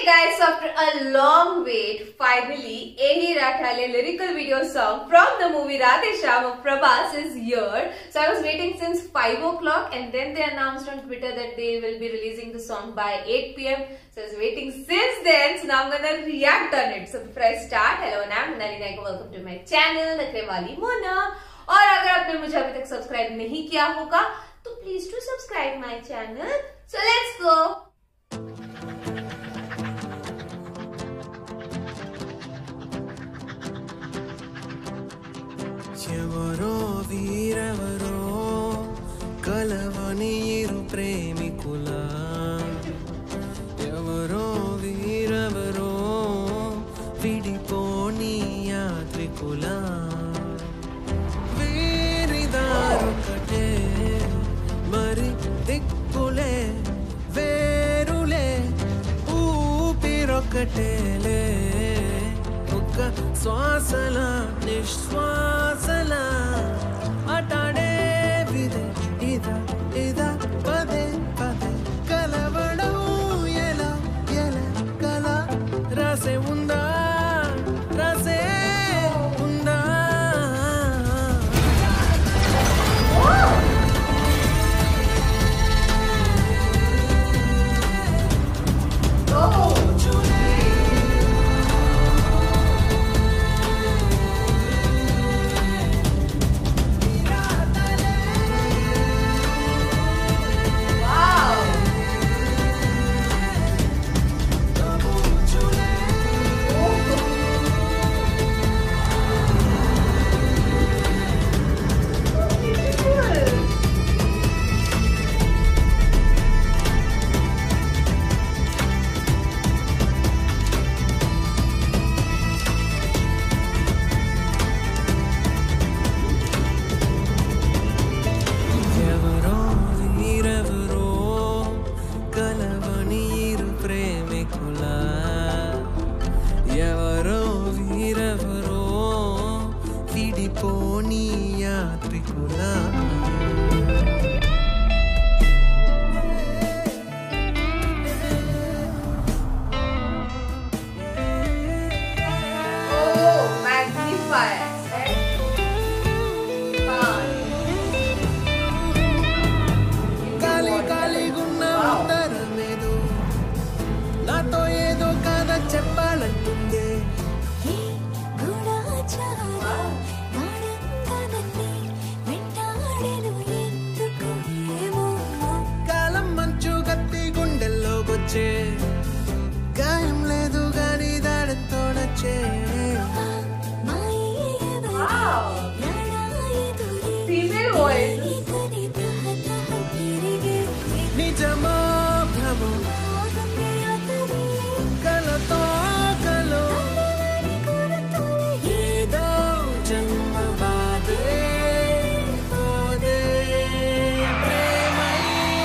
Guys, after a long wait, finally, Ehi Rathale lyrical video song from the movie Radhesham of Prabhas is here. So I was waiting since 5 o'clock and then they announced on Twitter that they will be releasing the song by 8 p.m. So I was waiting since then, so now I'm gonna react on it. So before I start, hello, I'm Monali Naik, welcome to my channel, नखरे वाली मोना. और अगर आपने मुझे अभी तक subscribe नहीं किया होगा, तो please do subscribe my channel. So let's go. ఎవరో వీరెవరో కలవనీరు ప్రేమికుల ఎవరో వీరెవరో విడిపోని యాత్రికుల వీరిదారొకటే మరి దిక్కులే వేరులే ఊపిరొకటేలే శ్వాసల నిశ్వాసల అటాడే విదే ఇదా ఇదా పదే పదే కలవడం ఎలా ఎలా కల రాసే ఉందా రాసే ఉందా ఎవరో వీరెవరో విడిపోని యాత్రికుల కాలి కాలిగున్న ఉత్తరమేదో నాతో ఏదో కథ చెప్పాలంటుందే కాలం మంచు కత్తి గుండెల్లోకొచ్చే గాయం లేదు గాని దాడంతో నచ్చే నిజమో భ్రమో కలతో కలో ఏదో జన్మ బాధే పోదే ప్రేమై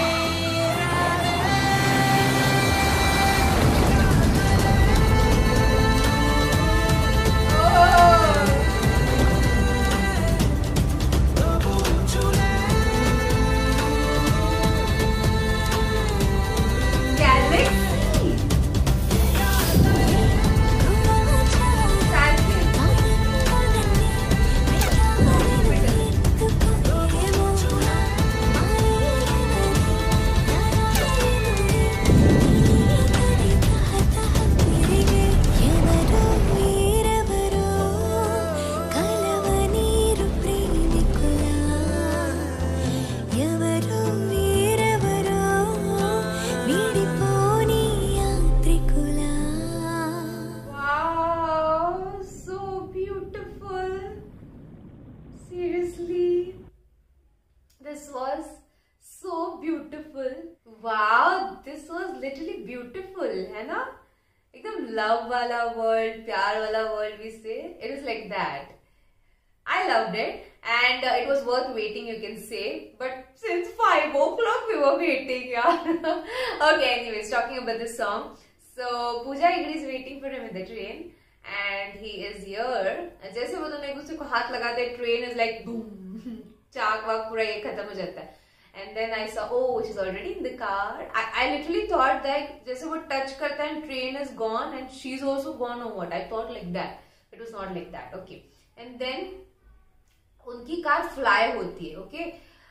This was so beautiful. Wow, this was literally beautiful, है ना? एकदम love वाला word, प्यार वाला word we say. It was like that. I loved it and it was worth waiting, you can say. But since 5 o'clock we were waiting, yeah. Okay, anyways, talking about this song. So Pooja Hegde is waiting for him in the train and he is here. जैसे वो दोनों एक दूसरे को हाथ लगाते हैं, train is like boom. चाक वाक पूरा ये खत्म हो जाता है And then I saw, oh, she's already in the car. I literally thought that जैसे वो touch करता है and train is gone and she's also gone or what. I thought like that. It was not like that. Okay. And then उनकी car fly होती है. Okay.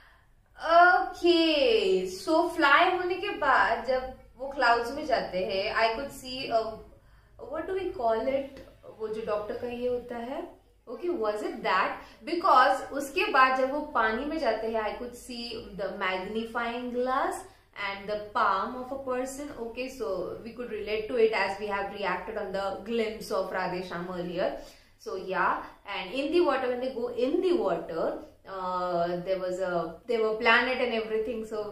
Okay. So fly होने के बाद जब वो clouds में जाते हैं, I could see what do we call it? वो जो डॉक्टर का ये होता है. Okay, was it that? Because उसके बाद जब वो पानी में जाते हैं, I could see the magnifying glass and the palm of a person. Okay, so we could relate to it as we have reacted on the glimpse of Radhesham earlier. So yeah, and in the water, when they go in the water, there were planet and everything. So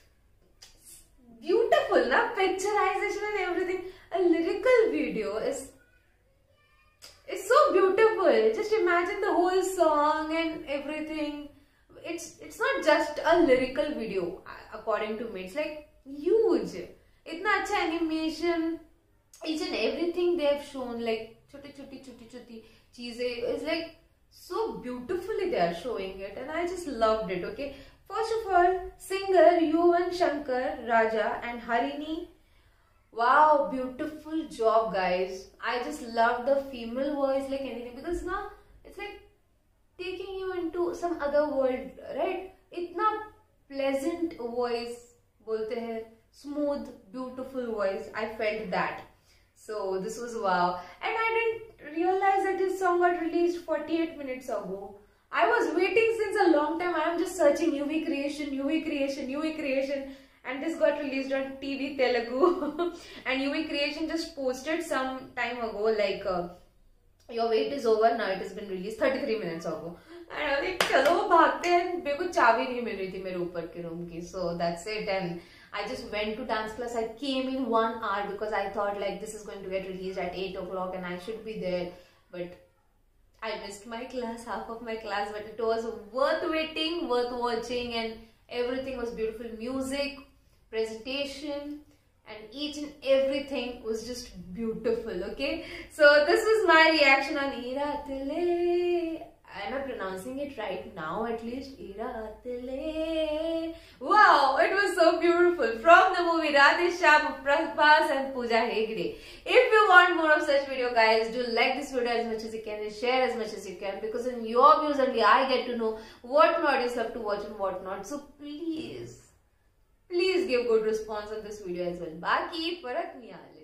beautiful, na? Picturization and everything. A lyrical video is. It's so beautiful. Just imagine the whole song and everything. It's not just a lyrical video, according to me. It's like huge. Itna acha animation, each and everything they have shown, like choti cheeze. It's like so beautifully they are showing it, and I just loved it. Okay, first of all, singer Yuvan Shankar Raja and Harini. Wow, beautiful job, guys. I just love the female voice like anything, because now it's like taking you into some other world, right? Itna pleasant voice, bolte hai, smooth, beautiful voice. I felt that. So this was wow. And I didn't realize that this song got released 48 minutes ago. I was waiting since a long time. I am just searching UV creation. And this got released on TV Telugu. And UV Creation just posted some time ago, like, your wait is over, now it has been released 33 minutes ago. And I was like, chalo, bhagte hain. मेरे को चाबी नहीं मिल रही थी मेरे ऊपर के room की. So that's it. And I just went to dance class. I came in 1 hour because I thought like this is going to get released at 8 o'clock and I should be there. But I missed my class, half of my class. But it was worth waiting, worth watching, and everything was beautiful. Music, presentation, and each and everything was just beautiful. Okay, so this was my reaction on Iratile. Am I pronouncing it right now at least? Iratile. Wow, it was so beautiful. From the movie Radhesham of Prabhas and Pooja Hegde. If you want more of such video, guys, do like this video as much as you can and share as much as you can, because in your views only I get to know what my audience love to watch and what not. So please give good response on this video as well. Baki parak nahi